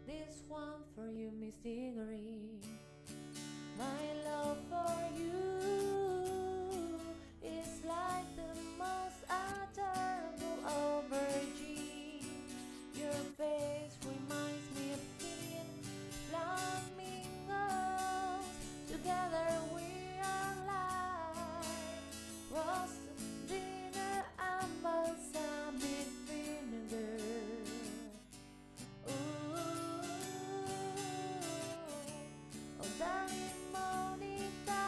This one for you, Miss Diggory. My love for you is like the most adorable aubergine. Your face reminds me of teen flamingos. Together we are like roasted dinner and balsamic vinegar. Darling Monica,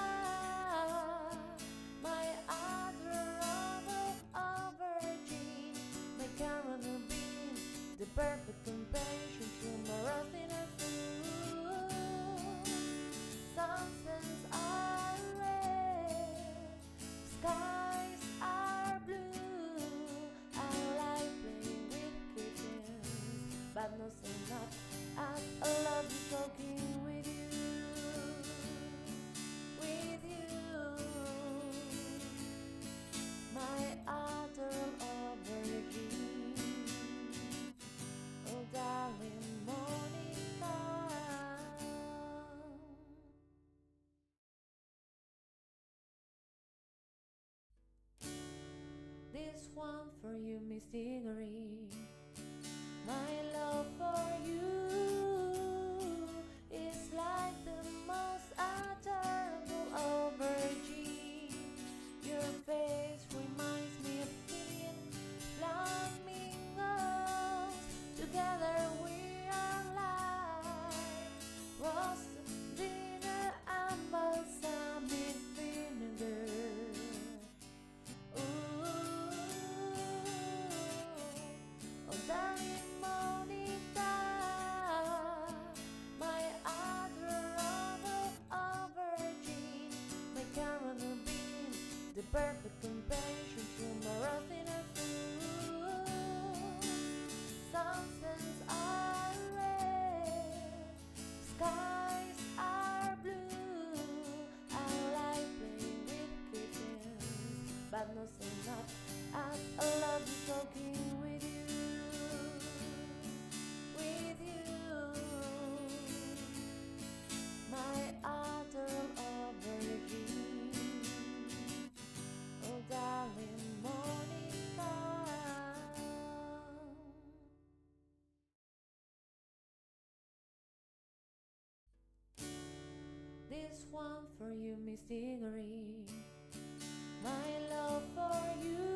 my adorable aubergine, my caramel bean, the perfect companion to my roast dinner food. Sunsets are red, skies are blue. I like playing with kittens, but not so much as I love you talking with you. My adorable aubergine, oh darling Monica. This one for you, Miss Diggory. My love for you is like the most adorable aubergine. Your face reminds me of teen flamingos. Together we are like roasted dinner and balsamic vinegar. Oh darling Monica, my adorable aubergine, my caramel bean, the perfect companion to my roast dinner food. Sunsets are red, skies are blue. I like playing with kittens, but not so much as I love you talking with you. My adorable aubergine, oh darling Monica. This one for you, Miss Diggory. My love for you